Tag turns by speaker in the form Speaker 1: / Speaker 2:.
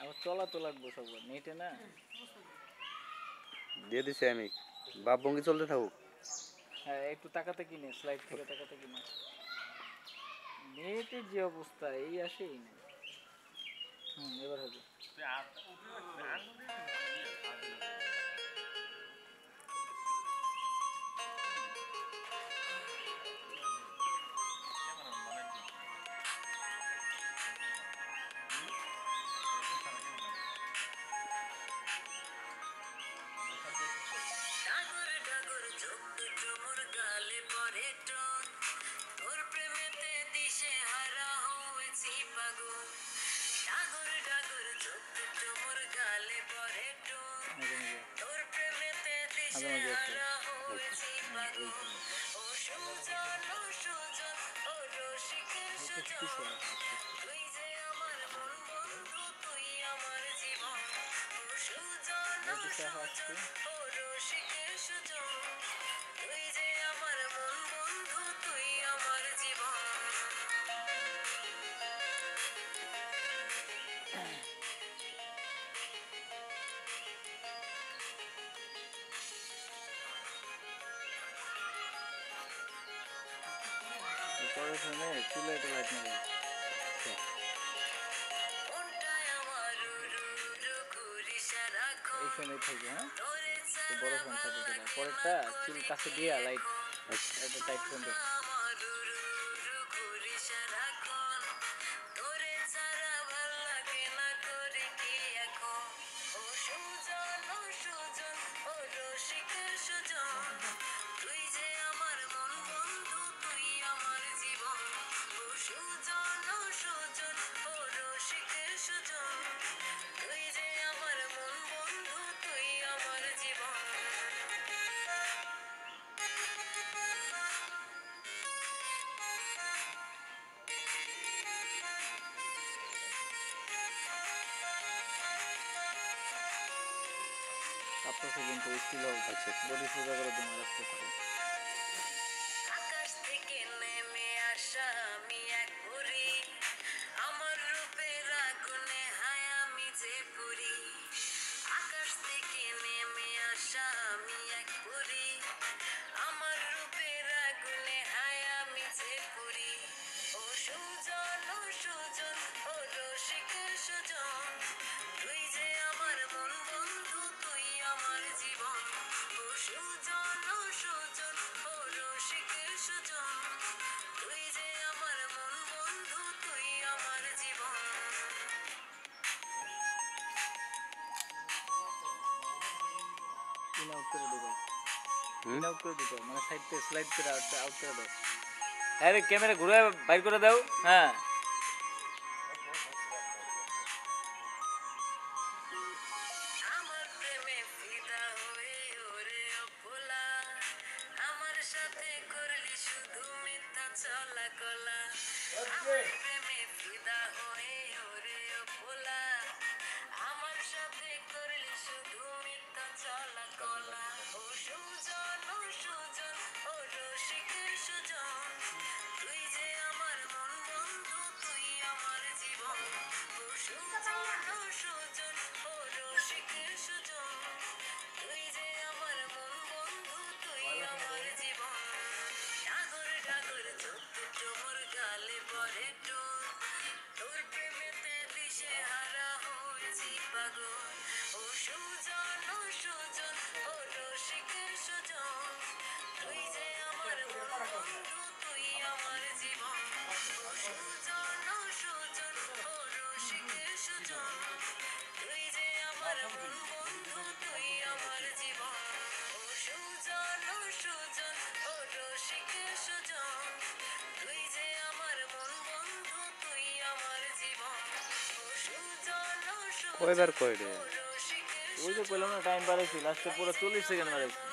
Speaker 1: আবার চলা তো লাগবো সব নেটে না
Speaker 2: দিয়ে দিছি আমি বাপ ভঙ্গি চলতে থাকুক
Speaker 1: হ্যাঁ একটু তাকাতে কিনে স্লাইড থেকে তাকাতে কিনে নেটের যে অবস্থা এই আসে এই না এবার হবে চুলে একটা লাইট মারবে এইখানে থাকবে হ্যাঁ বড় ফোন থাকবে পরেরটা চুল কাছে দিয়া লাইট একটা টাইট ফোন দেয় আপনার কিন্তু স্টিল আছে বডি সোজা করে তোমার রাস্তা থেকে আউট করে দেবো আউট করে দিতে মানে সাইড থেকে স্লাইড করে আউট করে দাও আরে ক্যামেরা ঘুরে বাইর করে দাও হ্যাঁ
Speaker 2: কয়বার কয় রে
Speaker 1: ওই যে কইলাম না টাইম বাড়াইছি লাস্টে পুরো 40 সেকেন্ড বাড়াইছি